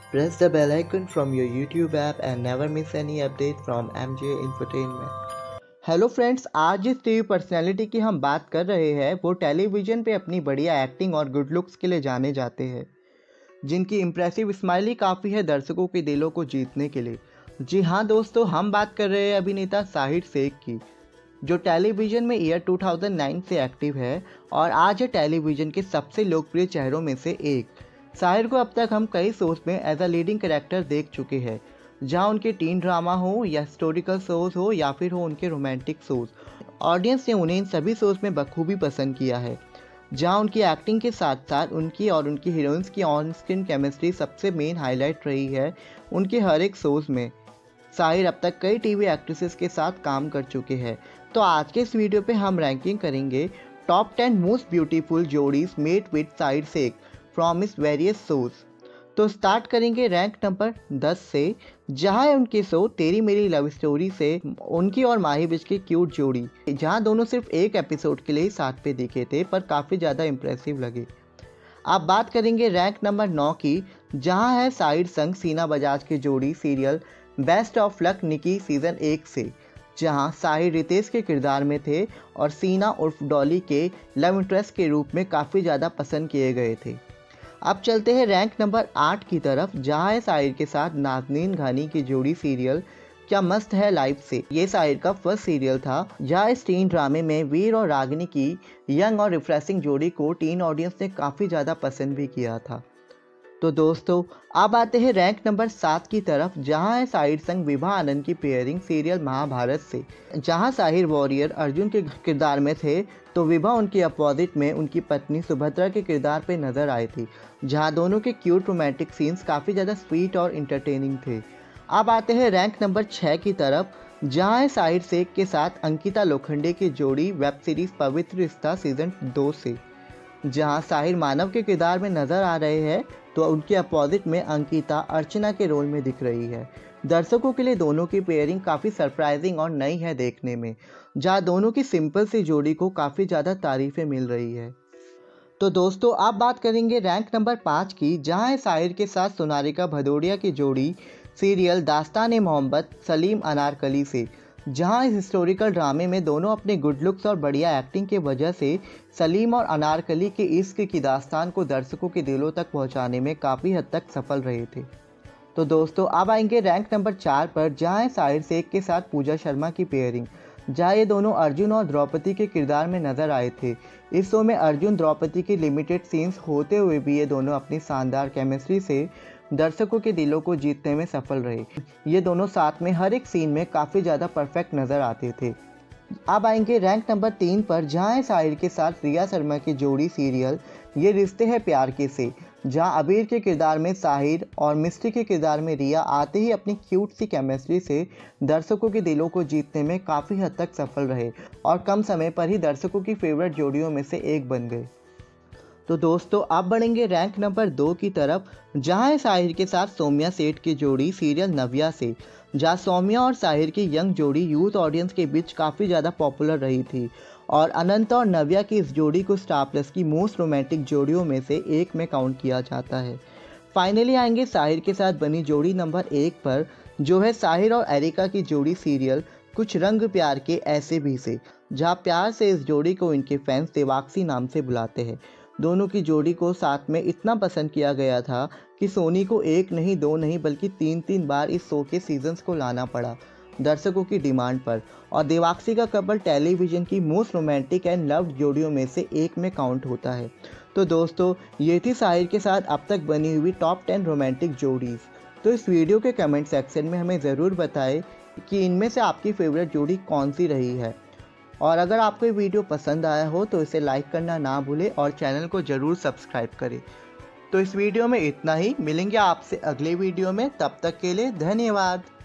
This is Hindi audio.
Press the bell icon from your YouTube app and never miss any update from MJ Infotainment. Hello friends, आज जिस टीवी पर्सनैलिटी की हम बात कर रहे हैं वो टेलीविज़न पे अपनी बढ़िया एक्टिंग और गुड लुक्स के लिए जाने जाते हैं, जिनकी इम्प्रेसिव स्माइल ही काफ़ी है दर्शकों के दिलों को जीतने के लिए। जी हाँ दोस्तों, हम बात कर रहे हैं अभिनेता साहिर शेख की, जो टेलीविज़न में ईयर 2009 से एक्टिव है और आज है टेलीविज़न के सबसे लोकप्रिय चेहरों में से एक। साहिर को अब तक हम कई शोज में एज अ लीडिंग कैरेक्टर देख चुके हैं, जहां उनके टीन ड्रामा हो या हिस्टोरिकल शोज हो या फिर हो उनके रोमांटिक शोज। ऑडियंस ने उन्हें इन सभी शोज में बखूबी पसंद किया है, जहां उनकी एक्टिंग के साथ साथ उनकी और उनकी हीरोइंस की ऑन स्क्रीन केमिस्ट्री सबसे मेन हाईलाइट रही है उनके हर एक शोज में। साहिर अब तक कई टीवी एक्ट्रेसेस के साथ काम कर चुके हैं। तो आज के इस वीडियो पे हम रैंकिंग करेंगे टॉप 10 मोस्ट ब्यूटीफुल जोड़ीज made with Sahir Sheikh from his various shows. तो स्टार्ट करेंगे रैंक नंबर 10 से, जहां है उनके शो तेरी मेरी लव स्टोरी से उनकी और माही विज की क्यूट जोड़ी, जहां दोनों सिर्फ एक एपिसोड के लिए ही साथ पे दिखे थे पर काफ़ी ज़्यादा इंप्रेसिव लगे। अब बात करेंगे रैंक नंबर 9 की, जहां है साहिर संग सीना बजाज की जोड़ी serial best of luck Nikki season 1 से, जहां साहिर रितेश के किरदार में थे और सीना उर्फ डॉली के लव इंटरेस्ट के रूप में काफ़ी ज़्यादा पसंद किए गए थे। अब चलते हैं रैंक नंबर 8 की तरफ, जहां है साहिर के साथ नाज़नीन घानी की जोड़ी सीरियल क्या मस्त है लाइफ से। ये साहिर का फर्स्ट सीरियल था, जहां इस टीन ड्रामे में वीर और रागिनी की यंग और रिफ्रेशिंग जोड़ी को टीन ऑडियंस ने काफ़ी ज़्यादा पसंद भी किया था। तो दोस्तों अब आते हैं रैंक नंबर 7 की तरफ, जहां है साहिर संग विभा आनंद की पेयरिंग सीरियल महाभारत से, जहां साहिर वॉरियर अर्जुन के किरदार में थे तो विभा उनकी अपोजिट में उनकी पत्नी सुभद्रा के किरदार पे नजर आई थी, जहां दोनों के क्यूट रोमांटिक सीन्स काफ़ी ज़्यादा स्वीट और इंटरटेनिंग थे। अब आते हैं रैंक नंबर 6 की तरफ, जहां है साहिर शेख के साथ अंकिता लोखंडे की जोड़ी वेब सीरीज पवित्र रिश्ता सीजन 2 से, जहां साहिर मानव के किरदार में नजर आ रहे हैं तो उनके अपोजिट में अंकिता अर्चना के रोल में दिख रही है। दर्शकों के लिए दोनों की पेयरिंग काफ़ी सरप्राइजिंग और नई है देखने में, जहां दोनों की सिंपल सी जोड़ी को काफ़ी ज़्यादा तारीफें मिल रही है। तो दोस्तों आप बात करेंगे रैंक नंबर 5 की, जहां है साहिर के साथ सोनारिका भदौड़िया की जोड़ी सीरियल दास्तान मोहब्बत सलीम अनारकली से, जहां इस हिस्टोरिकल ड्रामे में दोनों अपने गुड लुक्स और बढ़िया एक्टिंग के वजह से सलीम और अनारकली के इश्क की दास्तान को दर्शकों के दिलों तक पहुंचाने में काफ़ी हद तक सफल रहे थे। तो दोस्तों अब आएंगे रैंक नंबर 4 पर, जहां है साहिर शेख के साथ पूजा शर्मा की पेयरिंग, जहां ये दोनों अर्जुन और द्रौपदी के किरदार में नजर आए थे। इस शो में अर्जुन द्रौपदी की लिमिटेड सीन्स होते हुए भी ये दोनों अपनी शानदार केमिस्ट्री से दर्शकों के दिलों को जीतने में सफल रहे। ये दोनों साथ में हर एक सीन में काफ़ी ज़्यादा परफेक्ट नज़र आते थे। अब आएंगे रैंक नंबर 3 पर, जहां है साहिर के साथ रिया शर्मा की जोड़ी सीरियल ये रिश्ते हैं प्यार के से, जहां अबीर के किरदार में साहिर और मिस्टी के किरदार में रिया आते ही अपनी क्यूट सी केमिस्ट्री से दर्शकों के दिलों को जीतने में काफ़ी हद तक सफल रहे और कम समय पर ही दर्शकों की फेवरेट जोड़ियों में से एक बन गए। तो दोस्तों आप बढ़ेंगे रैंक नंबर 2 की तरफ, जहां है साहिर के साथ सौम्या सेठ की जोड़ी सीरियल नव्या से, जहां सौम्या और साहिर की यंग जोड़ी यूथ ऑडियंस के बीच काफ़ी ज़्यादा पॉपुलर रही थी और अनंत और नव्या की इस जोड़ी को स्टार प्लस की मोस्ट रोमांटिक जोड़ियों में से एक में काउंट किया जाता है। फाइनली आएंगे साहिर के साथ बनी जोड़ी नंबर 1 पर, जो है साहिर और एरिका की जोड़ी सीरियल कुछ रंग प्यार के ऐसे भी से, जहाँ प्यार से इस जोड़ी को इनके फैंस देवाक्सी नाम से बुलाते हैं। दोनों की जोड़ी को साथ में इतना पसंद किया गया था कि सोनी को एक नहीं दो नहीं बल्कि 3 बार इस शो के सीजन्स को लाना पड़ा दर्शकों की डिमांड पर, और देवाक्सी का कपल टेलीविज़न की मोस्ट रोमांटिक एंड लव्ड जोड़ियों में से एक में काउंट होता है। तो दोस्तों ये थी साहिर के साथ अब तक बनी हुई टॉप 10 रोमांटिक जोड़ीज़। तो इस वीडियो के कमेंट सेक्शन में हमें ज़रूर बताएं कि इनमें से आपकी फेवरेट जोड़ी कौन सी रही है, और अगर आपको ये वीडियो पसंद आया हो तो इसे लाइक करना ना भूलें और चैनल को ज़रूर सब्सक्राइब करें। तो इस वीडियो में इतना ही, मिलेंगे आपसे अगले वीडियो में, तब तक के लिए धन्यवाद।